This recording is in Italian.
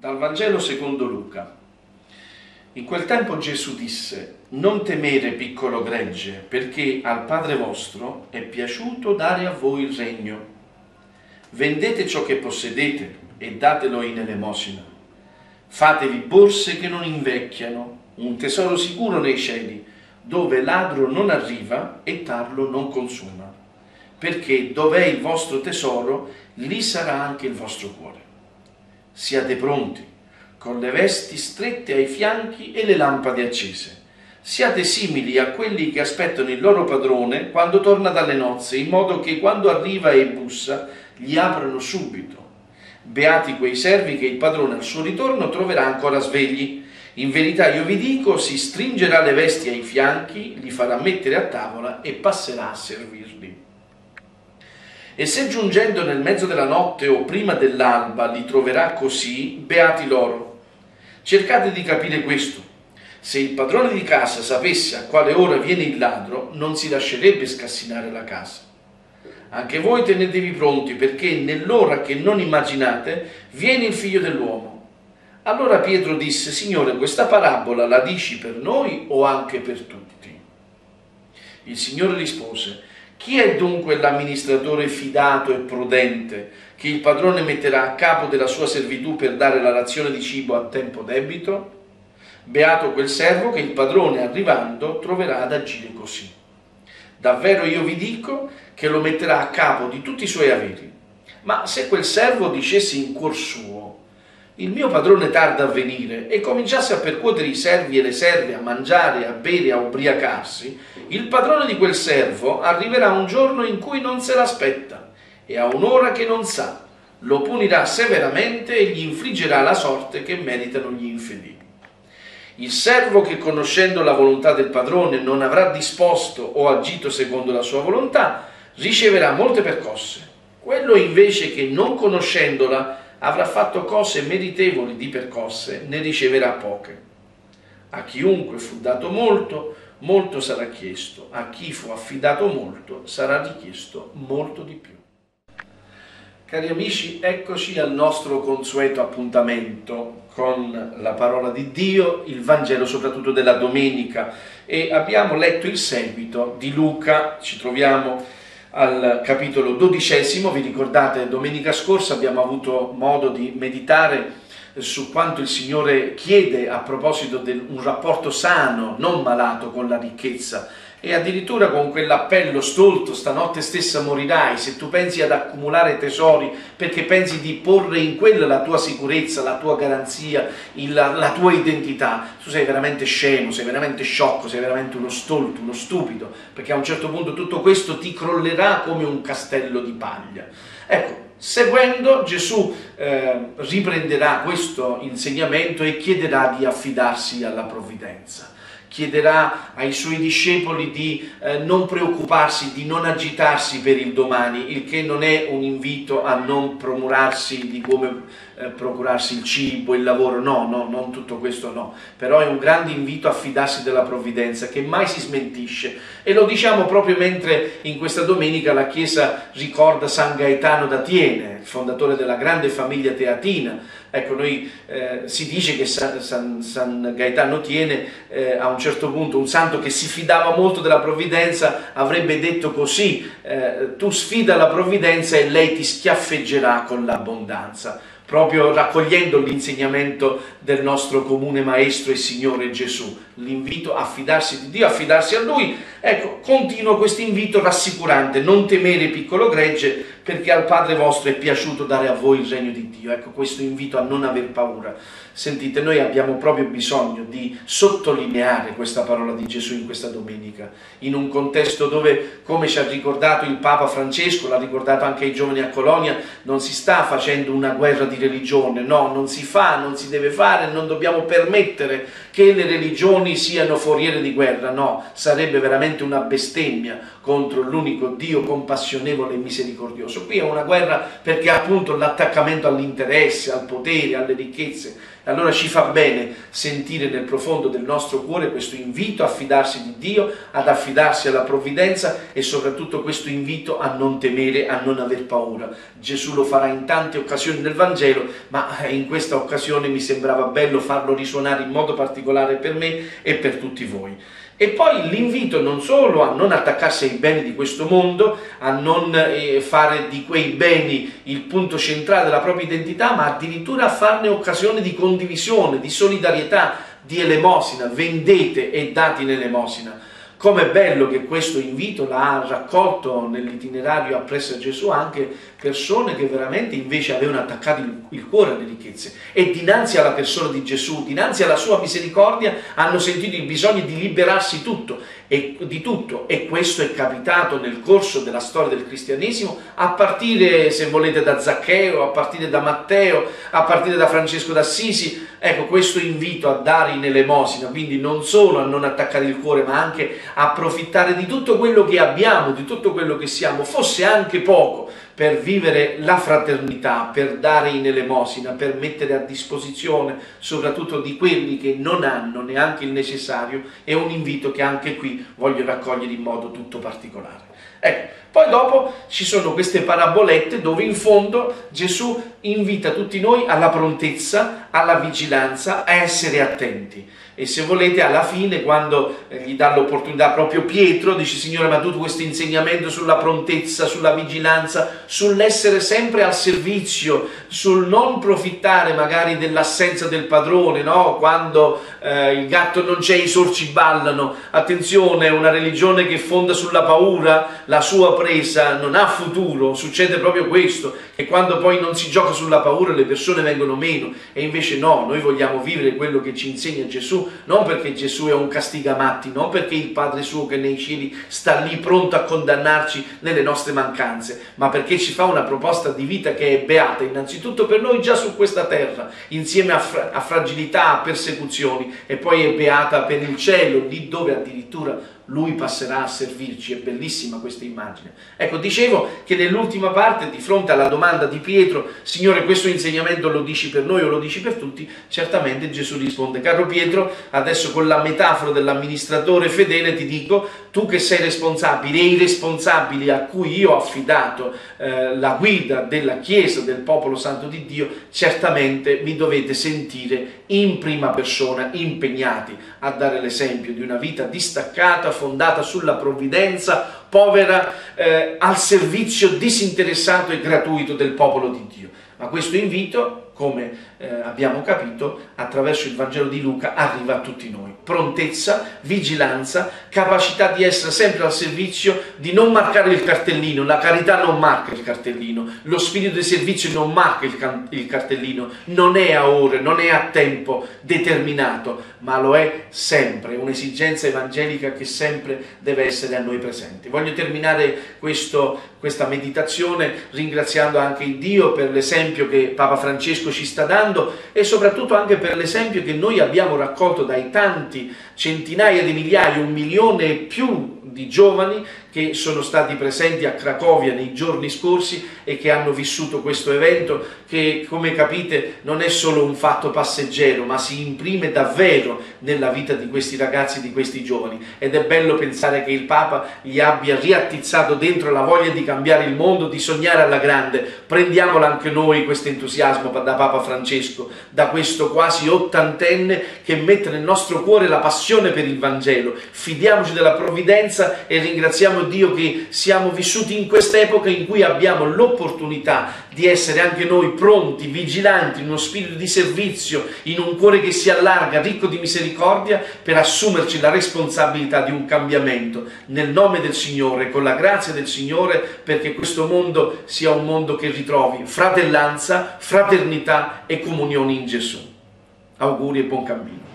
Dal Vangelo secondo Luca. In quel tempo Gesù disse: non temere, piccolo gregge, perché al Padre vostro è piaciuto dare a voi il regno. Vendete ciò che possedete e datelo in elemosina. Fatevi borse che non invecchiano, un tesoro sicuro nei cieli, dove ladro non arriva e tarlo non consuma. Perché dov'è il vostro tesoro, lì sarà anche il vostro cuore. Siate pronti, con le vesti strette ai fianchi e le lampade accese. Siate simili a quelli che aspettano il loro padrone quando torna dalle nozze, in modo che quando arriva e bussa gli aprano subito. Beati quei servi che il padrone al suo ritorno troverà ancora svegli. In verità io vi dico, si stringerà le vesti ai fianchi, li farà mettere a tavola e passerà a servirli. E se giungendo nel mezzo della notte o prima dell'alba li troverà così, beati loro. Cercate di capire questo. Se il padrone di casa sapesse a quale ora viene il ladro, non si lascerebbe scassinare la casa. Anche voi tenetevi pronti, perché nell'ora che non immaginate viene il figlio dell'uomo. Allora Pietro disse: Signore, questa parabola la dici per noi o anche per tutti? Il Signore rispose: chi è dunque l'amministratore fidato e prudente che il padrone metterà a capo della sua servitù per dare la razione di cibo a tempo debito? Beato quel servo che il padrone, arrivando, troverà ad agire così. Davvero io vi dico che lo metterà a capo di tutti i suoi averi. Ma se quel servo dicesse in cuor suo: il mio padrone tarda a venire, e cominciasse a percuotere i servi e le serve, a mangiare, a bere, a ubriacarsi, il padrone di quel servo arriverà un giorno in cui non se l'aspetta e a un'ora che non sa, lo punirà severamente e gli infliggerà la sorte che meritano gli infedeli. Il servo che, conoscendo la volontà del padrone, non avrà disposto o agito secondo la sua volontà, riceverà molte percosse. Quello invece che, non conoscendola, avrà fatto cose meritevoli di percosse, ne riceverà poche. A chiunque fu dato molto, molto sarà chiesto; a chi fu affidato molto, sarà richiesto molto di più. Cari amici, eccoci al nostro consueto appuntamento con la parola di Dio, il Vangelo soprattutto della domenica, e abbiamo letto il seguito di Luca. Ci troviamo al capitolo 12. Vi ricordate, domenica scorsa abbiamo avuto modo di meditare su quanto il Signore chiede a proposito di un rapporto sano, non malato, con la ricchezza, e addirittura con quell'appello stolto: stanotte stessa morirai. Se tu pensi ad accumulare tesori perché pensi di porre in quella la tua sicurezza, la tua garanzia, la tua identità, tu sei veramente scemo, sei veramente sciocco, sei veramente uno stolto, uno stupido, perché a un certo punto tutto questo ti crollerà come un castello di paglia. Ecco, seguendo, Gesù riprenderà questo insegnamento e chiederà di affidarsi alla provvidenza. Chiederà ai suoi discepoli di non preoccuparsi, di non agitarsi per il domani, il che non è un invito a non procurarsi di come procurarsi il cibo, il lavoro, no, non tutto questo, no. Però è un grande invito a fidarsi della provvidenza, che mai si smentisce. E lo diciamo proprio mentre in questa domenica la Chiesa ricorda San Gaetano da Tiene, il fondatore della grande famiglia teatina. Ecco, si dice che San Gaetano Tiene, a un certo punto, un santo che si fidava molto della provvidenza, avrebbe detto così: tu sfida la provvidenza e lei ti schiaffeggerà con l'abbondanza, proprio raccogliendo l'insegnamento del nostro comune Maestro e Signore Gesù, l'invito a fidarsi di Dio, a fidarsi a Lui. Ecco, continua questo invito rassicurante: non temere, piccolo gregge, perché al Padre vostro è piaciuto dare a voi il regno di Dio. Ecco, questo invito a non aver paura. Sentite, noi abbiamo proprio bisogno di sottolineare questa parola di Gesù in questa domenica, in un contesto dove, come ci ha ricordato il Papa Francesco, l'ha ricordato anche ai giovani a Colonia, non si sta facendo una guerra di religione, no, non si fa, non si deve fare, non dobbiamo permettere che le religioni siano foriere di guerra, no, sarebbe veramente una bestemmia contro l'unico Dio compassionevole e misericordioso. Questo qui è una guerra perché ha appunto l'attaccamento all'interesse, al potere, alle ricchezze. Allora ci fa bene sentire nel profondo del nostro cuore questo invito a fidarsi di Dio, ad affidarsi alla provvidenza e soprattutto questo invito a non temere, a non aver paura. Gesù lo farà in tante occasioni nel Vangelo, ma in questa occasione mi sembrava bello farlo risuonare in modo particolare per me e per tutti voi. E poi l'invito non solo a non attaccarsi ai beni di questo mondo, a non fare di quei beni il punto centrale della propria identità, ma addirittura a farne occasione di condivisione, di solidarietà, di elemosina, vendete e date in elemosina. Com'è bello che questo invito l'ha raccolto nell'itinerario appresso a Gesù anche persone che veramente invece avevano attaccato il cuore alle ricchezze e dinanzi alla persona di Gesù, dinanzi alla sua misericordia, hanno sentito il bisogno di liberarsi di tutto, e questo è capitato nel corso della storia del cristianesimo, a partire, se volete, da Zaccheo, a partire da Matteo, a partire da Francesco d'Assisi. Ecco, questo invito a dare in elemosina, quindi non solo a non attaccare il cuore, ma anche a approfittare di tutto quello che abbiamo, di tutto quello che siamo, fosse anche poco, per vivere la fraternità, per dare in elemosina, per mettere a disposizione soprattutto di quelli che non hanno neanche il necessario, è un invito che anche qui voglio raccogliere in modo tutto particolare. Ecco, poi dopo ci sono queste parabolette dove in fondo Gesù invita tutti noi alla prontezza, alla vigilanza, a essere attenti. E se volete, alla fine, quando gli dà l'opportunità proprio Pietro, dice: Signore, ma tu questo insegnamento sulla prontezza, sulla vigilanza, sull'essere sempre al servizio, sul non profittare magari dell'assenza del padrone, no? Quando il gatto non c'è, i sorci ballano. Attenzione, una religione che fonda sulla paura, la sua presa non ha futuro. Succede proprio questo, che quando poi non si gioca sulla paura le persone vengono meno, e invece no, noi vogliamo vivere quello che ci insegna Gesù, non perché Gesù è un castigamatti, non perché il Padre suo che nei cieli sta lì pronto a condannarci nelle nostre mancanze, ma perché ci fa una proposta di vita che è beata innanzitutto per noi già su questa terra, insieme a fragilità, a persecuzioni, e poi è beata per il cielo, lì dove addirittura Lui passerà a servirci. È bellissima questa immagine. Ecco, dicevo che nell'ultima parte, di fronte alla domanda di Pietro: Signore, questo insegnamento lo dici per noi o lo dici per tutti? Certamente Gesù risponde: caro Pietro, adesso con la metafora dell'amministratore fedele ti dico, tu che sei responsabile e i responsabili a cui io ho affidato la guida della Chiesa, del popolo santo di Dio, certamente vi dovete sentire in prima persona impegnati a dare l'esempio di una vita distaccata, fondata sulla provvidenza, povera, al servizio disinteressato e gratuito del popolo di Dio. Ma questo invito, come abbiamo capito, attraverso il Vangelo di Luca arriva a tutti noi. Prontezza, vigilanza, capacità di essere sempre al servizio, di non marcare il cartellino. La carità non marca il cartellino, lo spirito di servizio non marca il cartellino, non è a ore, non è a tempo determinato, ma lo è sempre, un'esigenza evangelica che sempre deve essere a noi presente. Voglio terminare questa meditazione ringraziando anche Dio per l'esempio che Papa Francesco ci sta dando, e soprattutto anche per l'esempio che noi abbiamo raccolto dai tanti centinaia di migliaia, 1 milione e più di giovani che sono stati presenti a Cracovia nei giorni scorsi e che hanno vissuto questo evento che, come capite, non è solo un fatto passeggero, ma si imprime davvero nella vita di questi ragazzi, di questi giovani. Ed è bello pensare che il Papa gli abbia riattizzato dentro la voglia di cambiare il mondo, di sognare alla grande. Prendiamola anche noi questo entusiasmo da Papa Francesco, da questo quasi ottantenne che mette nel nostro cuore la passione per il Vangelo. Fidiamoci della provvidenza e ringraziamo Dio che siamo vissuti in quest'epoca in cui abbiamo l'opportunità di essere anche noi pronti, vigilanti, in uno spirito di servizio, in un cuore che si allarga, ricco di misericordia, per assumerci la responsabilità di un cambiamento nel nome del Signore, con la grazia del Signore, perché questo mondo sia un mondo che ritrovi fratellanza, fraternità e comunione in Gesù. Auguri e buon cammino.